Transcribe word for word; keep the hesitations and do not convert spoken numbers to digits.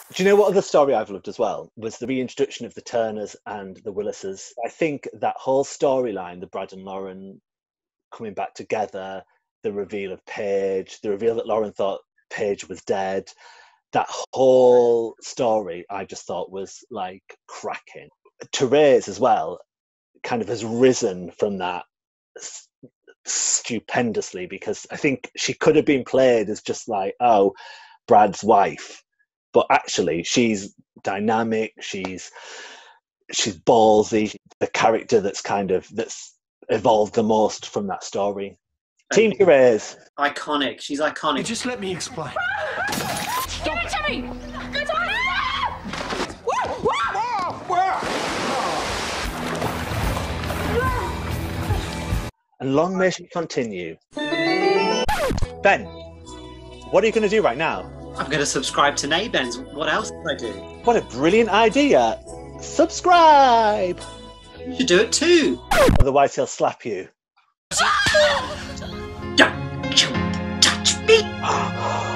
Do you know what other story I've loved as well? Was the reintroduction of the Turners and the Willises. I think that whole storyline, the Brad and Lauren coming back together, the reveal of Paige, the reveal that Lauren thought Paige was dead, that whole story I just thought was like cracking. Terese as well kind of has risen from that stupendously, because I think she could have been played as just like, oh, Brad's wife, but actually she's dynamic, she's she's ballsy, the character that's kind of that's evolved the most from that story. Team Terese. Iconic. She's iconic. Just let me explain. Stop it to me! Get on And long may she continue. Ben, what are you going to do right now? I'm going to subscribe to NeighBens. What else can I do? What a brilliant idea! Subscribe! You should do it too. Otherwise he'll slap you. Don't you touch me!